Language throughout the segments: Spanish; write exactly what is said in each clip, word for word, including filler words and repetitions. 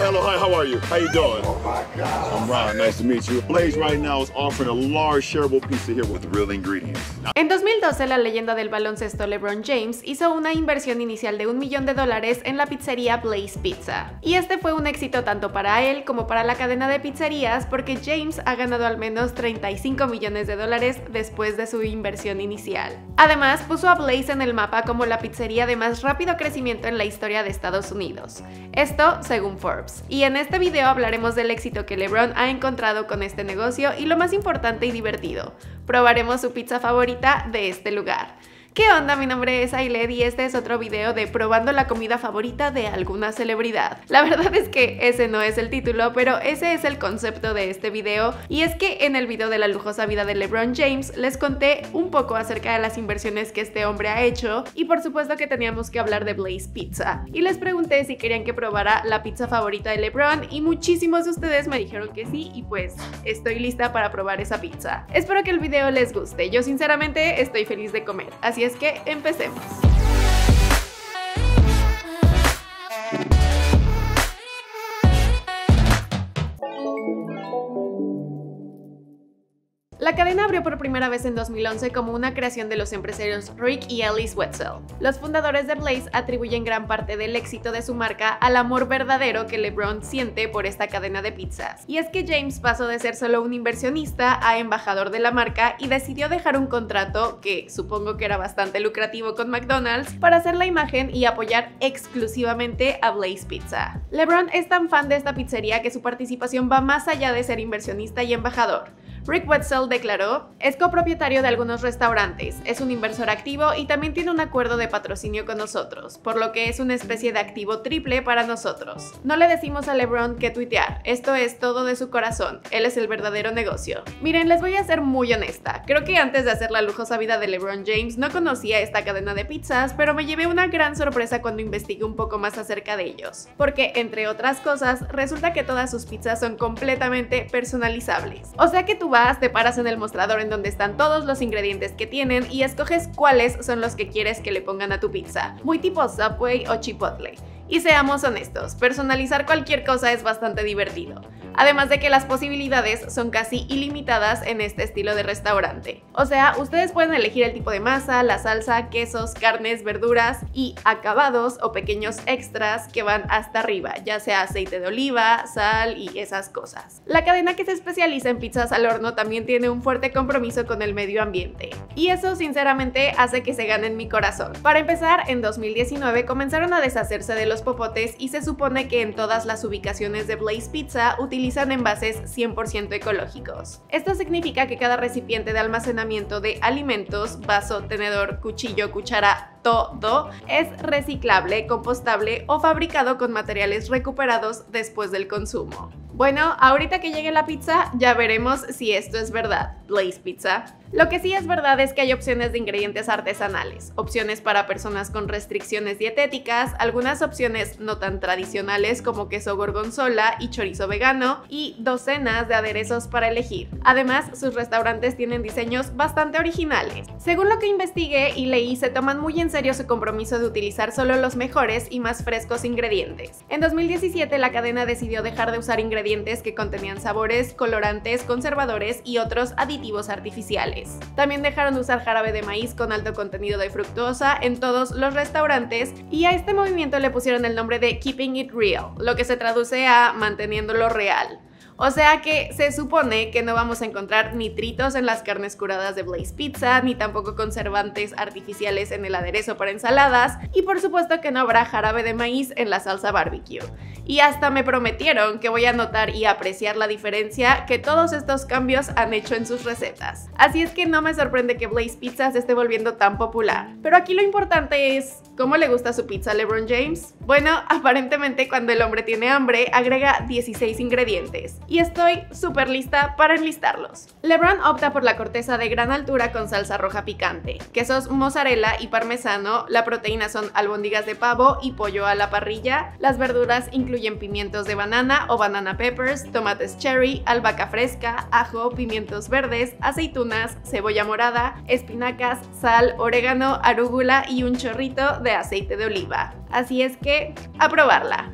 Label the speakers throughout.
Speaker 1: hello, hi, how are you? How you doing? Oh my God. I'm Ron, nice to meet you. Blaze right now is offering a large shareable pizza here with real ingredients.
Speaker 2: En dos mil doce, la leyenda del baloncesto LeBron James hizo una inversión inicial de un millón de dólares en la pizzería Blaze Pizza. Y este fue un éxito tanto para él como para la cadena de pizzerías porque James ha ganado al menos treinta y cinco millones de dólares después de su inversión inicial. Además, puso a Blaze en el mapa como la pizzería de más rápido crecimiento en la historia de Estados Unidos. Esto según Forbes. Y en este video hablaremos del éxito que LeBron ha encontrado con este negocio y lo más importante y divertido, probaremos su pizza favorita de este lugar. ¿Qué onda? Mi nombre es Ailed y este es otro video de probando la comida favorita de alguna celebridad. La verdad es que ese no es el título, pero ese es el concepto de este video, y es que en el video de la lujosa vida de LeBron James les conté un poco acerca de las inversiones que este hombre ha hecho y por supuesto que teníamos que hablar de Blaze Pizza. Y les pregunté si querían que probara la pizza favorita de LeBron y muchísimos de ustedes me dijeron que sí y pues estoy lista para probar esa pizza. Espero que el video les guste, yo sinceramente estoy feliz de comer, así es que empecemos. La cadena abrió por primera vez en dos mil once como una creación de los empresarios Rick y Alice Wetzel. Los fundadores de Blaze atribuyen gran parte del éxito de su marca al amor verdadero que LeBron siente por esta cadena de pizzas. Y es que James pasó de ser solo un inversionista a embajador de la marca y decidió dejar un contrato, que supongo que era bastante lucrativo con McDonald's, para hacer la imagen y apoyar exclusivamente a Blaze Pizza. LeBron es tan fan de esta pizzería que su participación va más allá de ser inversionista y embajador. Rick Wetzel declaró: es copropietario de algunos restaurantes, es un inversor activo y también tiene un acuerdo de patrocinio con nosotros, por lo que es una especie de activo triple para nosotros. No le decimos a LeBron qué tuitear, esto es todo de su corazón, él es el verdadero negocio. Miren, les voy a ser muy honesta, creo que antes de hacer la lujosa vida de LeBron James no conocía esta cadena de pizzas, pero me llevé una gran sorpresa cuando investigué un poco más acerca de ellos, porque entre otras cosas, resulta que todas sus pizzas son completamente personalizables. O sea que tú vas, te paras en el mostrador en donde están todos los ingredientes que tienen y escoges cuáles son los que quieres que le pongan a tu pizza, muy tipo Subway o Chipotle. Y seamos honestos, personalizar cualquier cosa es bastante divertido. Además de que las posibilidades son casi ilimitadas en este estilo de restaurante. O sea, ustedes pueden elegir el tipo de masa, la salsa, quesos, carnes, verduras y acabados o pequeños extras que van hasta arriba, ya sea aceite de oliva, sal y esas cosas. La cadena que se especializa en pizzas al horno también tiene un fuerte compromiso con el medio ambiente. Y eso sinceramente hace que se ganen mi corazón. Para empezar, en dos mil diecinueve comenzaron a deshacerse de los popotes y se supone que en todas las ubicaciones de Blaze Pizza utilizan utilizan envases cien por ciento ecológicos. Esto significa que cada recipiente de almacenamiento de alimentos, vaso, tenedor, cuchillo, cuchara, todo, es reciclable, compostable o fabricado con materiales recuperados después del consumo. Bueno, ahorita que llegue la pizza ya veremos si esto es verdad, Blaze Pizza. Lo que sí es verdad es que hay opciones de ingredientes artesanales, opciones para personas con restricciones dietéticas, algunas opciones no tan tradicionales como queso gorgonzola y chorizo vegano y docenas de aderezos para elegir. Además, sus restaurantes tienen diseños bastante originales. Según lo que investigué y leí, se toman muy en serio su compromiso de utilizar solo los mejores y más frescos ingredientes. En dos mil diecisiete la cadena decidió dejar de usar ingredientes que contenían sabores, colorantes, conservadores y otros aditivos artificiales. También dejaron de usar jarabe de maíz con alto contenido de fructosa en todos los restaurantes y a este movimiento le pusieron el nombre de Keeping It Real, lo que se traduce a manteniéndolo real. O sea que se supone que no vamos a encontrar nitritos en las carnes curadas de Blaze Pizza, ni tampoco conservantes artificiales en el aderezo para ensaladas, y por supuesto que no habrá jarabe de maíz en la salsa barbecue. Y hasta me prometieron que voy a notar y apreciar la diferencia que todos estos cambios han hecho en sus recetas. Así es que no me sorprende que Blaze Pizza se esté volviendo tan popular. Pero aquí lo importante es, ¿cómo le gusta su pizza a LeBron James? Bueno, aparentemente cuando el hombre tiene hambre, agrega dieciséis ingredientes. Y estoy súper lista para enlistarlos. LeBron opta por la corteza de gran altura con salsa roja picante, quesos mozzarella y parmesano, la proteína son albóndigas de pavo y pollo a la parrilla, las verduras incluyen pimientos de banana o banana peppers, tomates cherry, albahaca fresca, ajo, pimientos verdes, aceitunas, cebolla morada, espinacas, sal, orégano, arúgula y un chorrito de aceite de oliva. Así es que, a probarla.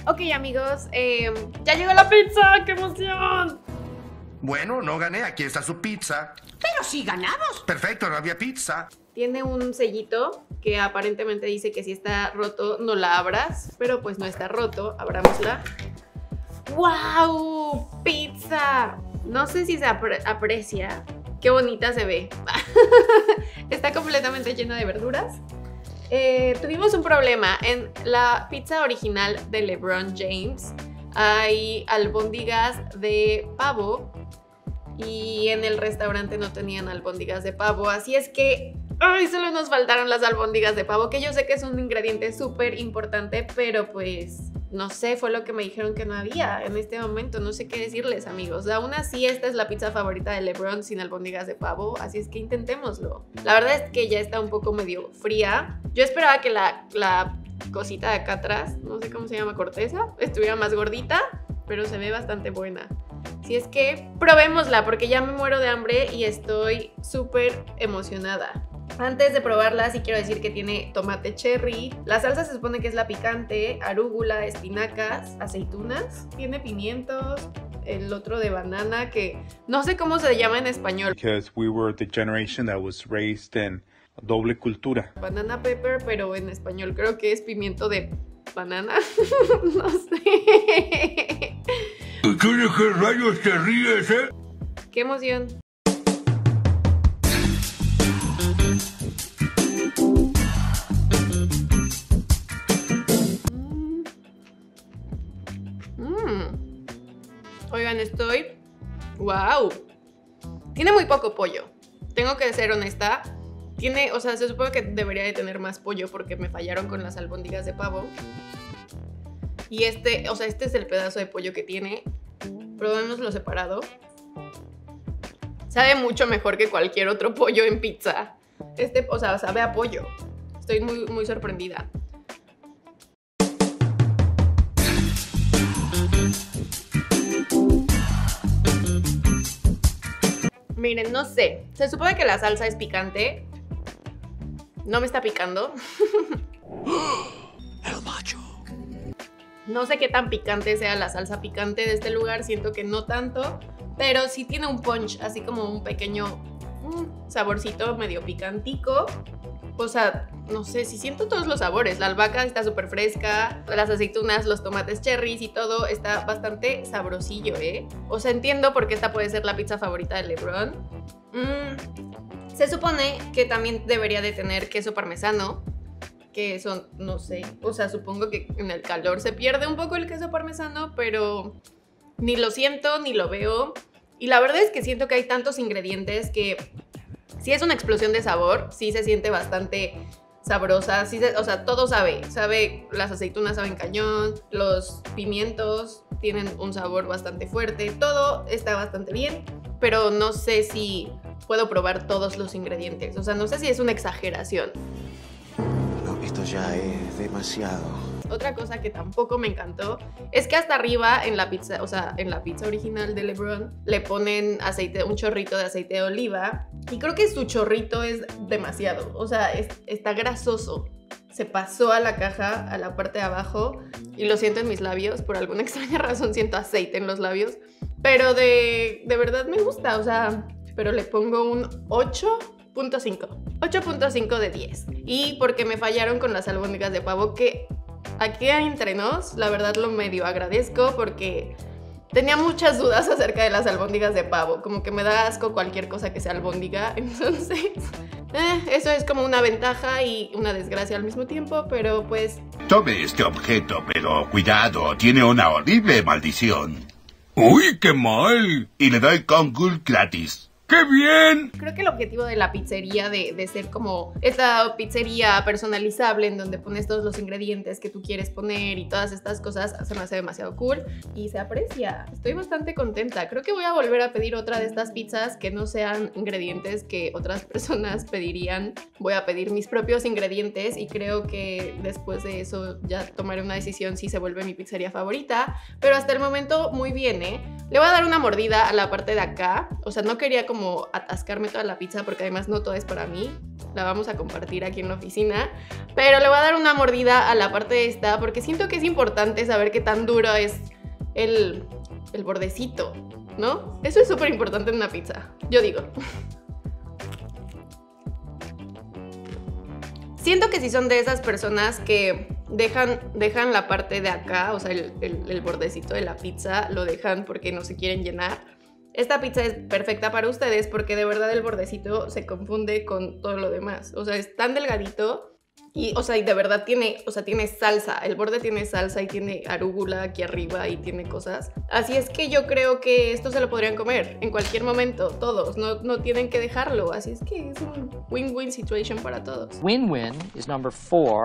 Speaker 2: Ok, amigos, eh, ya llegó la pizza, ¡qué emoción!
Speaker 3: Bueno, no gané, aquí está su pizza.
Speaker 4: Pero sí ganamos.
Speaker 3: Perfecto, no había pizza.
Speaker 2: Tiene un sellito que aparentemente dice que si está roto no la abras, pero pues no está roto, abrámosla. ¡Wow! ¡Pizza! No sé si se apre aprecia. ¡Qué bonita se ve! Está completamente llena de verduras. Eh, tuvimos un problema. En la pizza original de LeBron James hay albóndigas de pavo y en el restaurante no tenían albóndigas de pavo, así es que ¡ay! Solo nos faltaron las albóndigas de pavo, que yo sé que es un ingrediente súper importante, pero pues no sé, fue lo que me dijeron que no había en este momento, no sé qué decirles, amigos. Aún así, esta es la pizza favorita de LeBron sin albóndigas de pavo, así es que intentémoslo. La verdad es que ya está un poco medio fría. Yo esperaba que la, la cosita de acá atrás, no sé cómo se llama, corteza, estuviera más gordita, pero se ve bastante buena. Así es que probémosla porque ya me muero de hambre y estoy súper emocionada. Antes de probarla, sí quiero decir que tiene tomate cherry. La salsa se supone que es la picante, arúgula, espinacas, aceitunas. Tiene pimientos, el otro de banana que no sé cómo se llama en español.
Speaker 5: Because we were the generation that was raised in doble cultura.
Speaker 2: Banana pepper, pero en español creo que es pimiento de banana. No sé.
Speaker 3: ¿De qué rayos te ríes, eh?
Speaker 2: ¡Qué emoción! Mm. Oigan, estoy... ¡Wow! Tiene muy poco pollo. Tengo que ser honesta. Tiene, o sea, se supone que debería de tener más pollo porque me fallaron con las albóndigas de pavo. Y este, o sea, este es el pedazo de pollo que tiene. Probémoslo separado. Sabe mucho mejor que cualquier otro pollo en pizza. Este, o sea, sabe a pollo. Estoy muy, muy sorprendida. Miren, no sé. Se supone que la salsa es picante. No me está picando.
Speaker 3: El macho.
Speaker 2: No sé qué tan picante sea la salsa picante de este lugar, siento que no tanto, pero sí tiene un punch, así como un pequeño mm, saborcito medio picantico. O sea, no sé, si siento todos los sabores. La albahaca está súper fresca, las aceitunas, los tomates cherries y todo está bastante sabrosillo, ¿eh? O sea, entiendo por qué esta puede ser la pizza favorita de LeBron. Mm, se supone que también debería de tener queso parmesano, que eso, no sé, o sea, supongo que en el calor se pierde un poco el queso parmesano, pero ni lo siento, ni lo veo. Y la verdad es que siento que hay tantos ingredientes que sí es una explosión de sabor, sí se siente bastante sabrosa, sí se, o sea, todo sabe, sabe, las aceitunas saben cañón, los pimientos tienen un sabor bastante fuerte, todo está bastante bien, pero no sé si puedo probar todos los ingredientes, o sea, no sé si es una exageración.
Speaker 6: Esto ya es demasiado.
Speaker 2: Otra cosa que tampoco me encantó es que hasta arriba en la pizza, o sea, en la pizza original de LeBron le ponen aceite, un chorrito de aceite de oliva y creo que su chorrito es demasiado, o sea, es, está grasoso. Se pasó a la caja, a la parte de abajo y lo siento en mis labios, por alguna extraña razón siento aceite en los labios, pero de, de verdad me gusta, o sea, pero le pongo un ocho punto cinco. ocho punto cinco de diez. Y porque me fallaron con las albóndigas de pavo, que aquí entre nos, la verdad lo medio agradezco porque tenía muchas dudas acerca de las albóndigas de pavo. Como que me da asco cualquier cosa que sea albóndiga. Entonces, eh, eso es como una ventaja y una desgracia al mismo tiempo, pero pues...
Speaker 7: Tome este objeto, pero cuidado, tiene una horrible maldición.
Speaker 3: ¡Uy, qué mal!
Speaker 7: Y le doy Kongul gratis.
Speaker 3: ¡Qué bien!
Speaker 2: Creo que el objetivo de la pizzería, de, de ser como esta pizzería personalizable en donde pones todos los ingredientes que tú quieres poner y todas estas cosas, se me hace demasiado cool y se aprecia. Estoy bastante contenta. Creo que voy a volver a pedir otra de estas pizzas que no sean ingredientes que otras personas pedirían. Voy a pedir mis propios ingredientes y creo que después de eso ya tomaré una decisión si se vuelve mi pizzería favorita. Pero hasta el momento muy bien, ¿eh? Le voy a dar una mordida a la parte de acá. O sea, no quería como atascarme toda la pizza porque además no toda es para mí. la vamos a compartir aquí en la oficina, pero le voy a dar una mordida a la parte de esta porque siento que es importante saber qué tan duro es el, el bordecito, ¿no? Eso es súper importante en una pizza, yo digo. Siento que si son de esas personas que dejan, dejan la parte de acá, o sea, el, el, el bordecito de la pizza, lo dejan porque no se quieren llenar, esta pizza es perfecta para ustedes porque de verdad el bordecito se confunde con todo lo demás. O sea, es tan delgadito y, o sea, y de verdad tiene, o sea, tiene salsa. El borde tiene salsa y tiene arúgula aquí arriba y tiene cosas. Así es que yo creo que esto se lo podrían comer en cualquier momento, todos. No, no tienen que dejarlo. Así es que es un win-win situation para todos.
Speaker 4: Win-win is number four.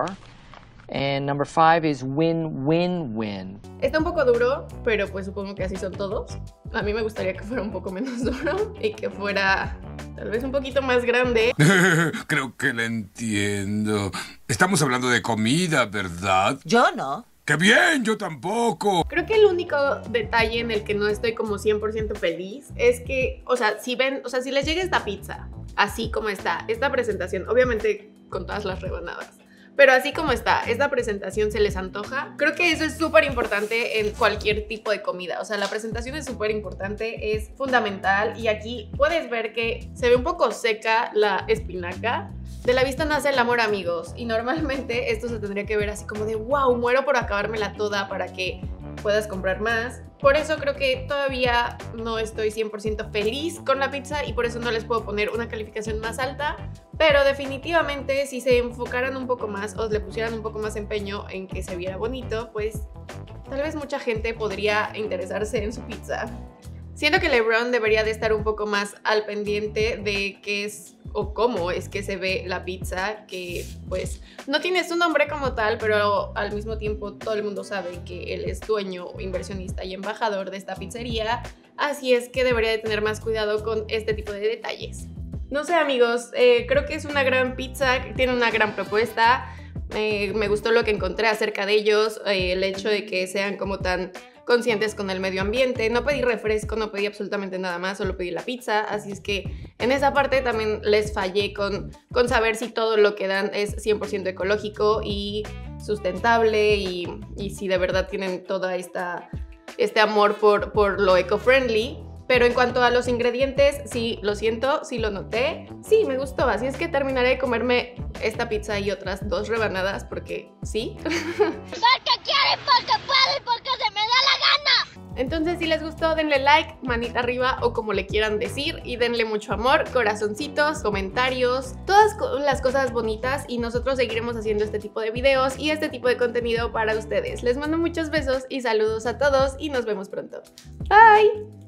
Speaker 4: And number five is win-win-win.
Speaker 2: Está un poco duro, pero pues supongo que así son todos. A mí me gustaría que fuera un poco menos duro y que fuera tal vez un poquito más grande.
Speaker 3: Creo que la entiendo. Estamos hablando de comida, ¿verdad?
Speaker 8: Yo no.
Speaker 3: ¡Qué bien! ¡Yo tampoco!
Speaker 2: Creo que el único detalle en el que no estoy como cien por ciento feliz es que, o sea, si ven, o sea, si les llega esta pizza, así como está, esta presentación, obviamente con todas las rebanadas, pero así como está, esta presentación se les antoja. Creo que eso es súper importante en cualquier tipo de comida. O sea, la presentación es súper importante, es fundamental. Y aquí puedes ver que se ve un poco seca la espinaca. De la vista nace el amor, amigos. Y normalmente esto se tendría que ver así como de wow, muero por acabármela toda para que puedas comprar más. Por eso creo que todavía no estoy cien por ciento feliz con la pizza y por eso no les puedo poner una calificación más alta. Pero definitivamente si se enfocaran un poco más o le pusieran un poco más empeño en que se viera bonito, pues tal vez mucha gente podría interesarse en su pizza. Siento que LeBron debería de estar un poco más al pendiente de qué es o cómo es que se ve la pizza, que pues no tiene su nombre como tal, pero al mismo tiempo todo el mundo sabe que él es dueño, inversionista y embajador de esta pizzería, así es que debería de tener más cuidado con este tipo de detalles. No sé, amigos, eh, creo que es una gran pizza, tiene una gran propuesta, eh, me gustó lo que encontré acerca de ellos, eh, el hecho de que sean como tan conscientes con el medio ambiente. No pedí refresco, no pedí absolutamente nada más, solo pedí la pizza, así es que en esa parte también les fallé con, con saber si todo lo que dan es cien por ciento ecológico y sustentable y, y si de verdad tienen toda esta este amor por, por lo eco-friendly. Pero en cuanto a los ingredientes, sí, lo siento, sí lo noté, sí, me gustó, así es que terminaré de comerme esta pizza y otras dos rebanadas porque sí.
Speaker 9: Porque quieren, porque pueden, porque se me da la gana.
Speaker 2: Entonces, si les gustó, denle like, manita arriba o como le quieran decir y denle mucho amor, corazoncitos, comentarios, todas las cosas bonitas y nosotros seguiremos haciendo este tipo de videos y este tipo de contenido para ustedes. Les mando muchos besos y saludos a todos y nos vemos pronto. Bye.